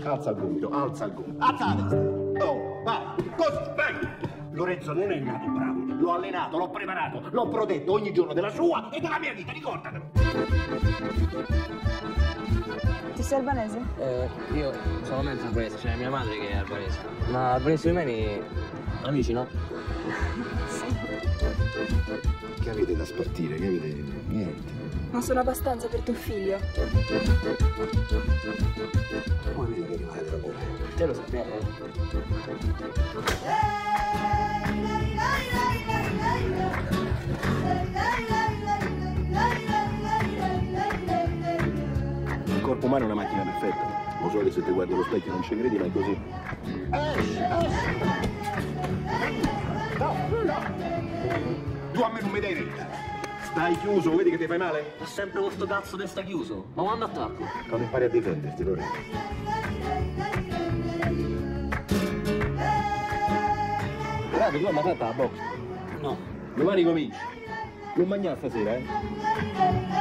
Alza il gomito, alza il gomito. Alza la testa. Oh, vai, così, vai. Lorenzo non è nato bravo. L'ho allenato, l'ho preparato, l'ho protetto ogni giorno della sua e della mia vita, ricordatelo. Tu sei albanese? Io sono mezzo albanese, c'è mia madre che è albanese. Ma albanesi rumeni, amici, no? Che avete da spartire? Che avete? Niente. Ma sono abbastanza per tuo figlio. Poi vedi che rimane della bocca. Te lo sapete. Il corpo umano è una macchina perfetta. Lo so che se ti guardi allo specchio non ci credi, ma è così. No, no! Tu a me non mi dai retta. Stai chiuso, vedi che ti fai male? È sempre questo cazzo che sta chiuso. Ma quando attacco? Quando impari a difenderti, Lorenzo. Guarda, tu hai mai fatto la box? No. Domani cominci. Non mangiare stasera, eh?